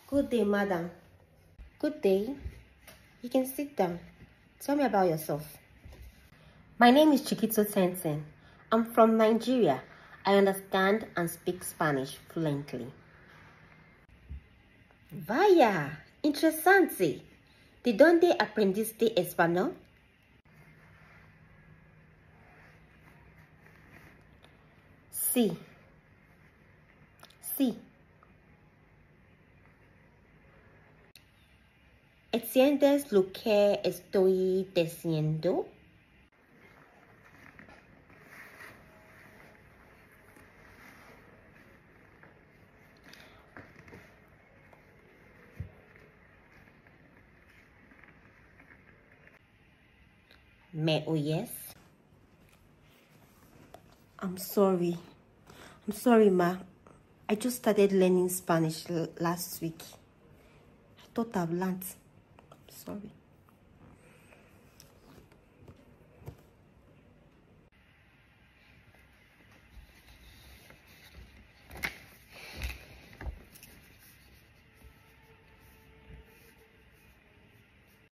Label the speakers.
Speaker 1: Good day, madam. Good day. You can sit down. Tell me about yourself. My name is Chiquito Tenten. I'm from Nigeria. I understand and speak Spanish fluently. Vaya, interesante. ¿De dónde aprendiste español? Sí. Sí. ¿Entiendes lo que estoy diciendo? ¿Me oyes? I'm sorry, ma. I just started learning Spanish last week. I thought I've learned. Sorry.